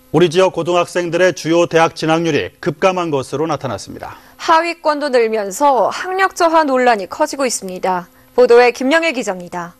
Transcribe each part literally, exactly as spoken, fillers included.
우리 지역 고등학생들의 주요 대학 진학률이 급감한 것으로 나타났습니다. 하위권도 늘면서 학력 저하 논란이 커지고 있습니다. 보도에 김영일 기자입니다.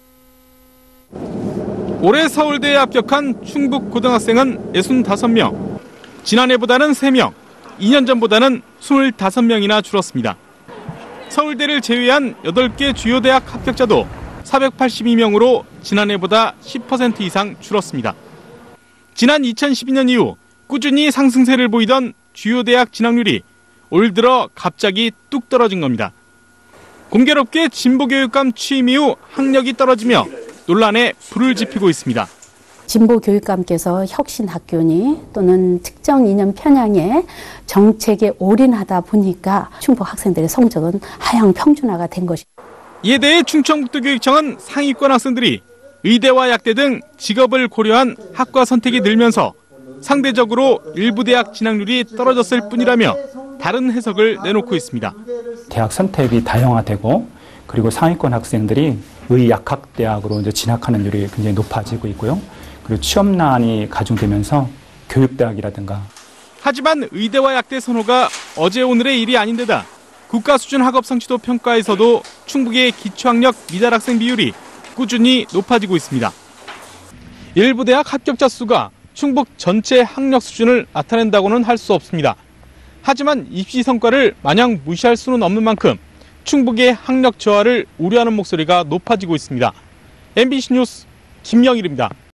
올해 서울대에 합격한 충북 고등학생은 육십오 명, 지난해보다는 세 명, 이 년 전보다는 이십오 명이나 줄었습니다. 서울대를 제외한 여덟 개 주요 대학 합격자도 사백팔십이 명으로 지난해보다 십 퍼센트 이상 줄었습니다. 지난 이천십이 년 이후 꾸준히 상승세를 보이던 주요 대학 진학률이 올 들어 갑자기 뚝 떨어진 겁니다. 공교롭게 진보교육감 취임 이후 학력이 떨어지며 논란에 불을 지피고 있습니다. 진보교육감께서 혁신학교니 또는 특정 이념 편향에 정책에 올인하다 보니까 충북 학생들의 성적은 하향 평준화가 된 것입니다. 이에 대해 충청북도교육청은 상위권 학생들이 의대와 약대 등 직업을 고려한 학과 선택이 늘면서 상대적으로 일부 대학 진학률이 떨어졌을 뿐이라며 다른 해석을 내놓고 있습니다. 대학 선택이 다양화되고 그리고 상위권 학생들이 의약학대학으로 이제 진학하는 율이 굉장히 높아지고 있고요. 그리고 취업난이 가중되면서 교육대학이라든가. 하지만 의대와 약대 선호가 어제 오늘의 일이 아닌데다 국가 수준 학업 성취도 평가에서도 충북의 기초학력 미달 학생 비율이 꾸준히 높아지고 있습니다. 일부 대학 합격자 수가 충북 전체 학력 수준을 나타낸다고는 할 수 없습니다. 하지만 입시 성과를 마냥 무시할 수는 없는 만큼 충북의 학력 저하를 우려하는 목소리가 높아지고 있습니다. 엠비씨 뉴스 김영일입니다.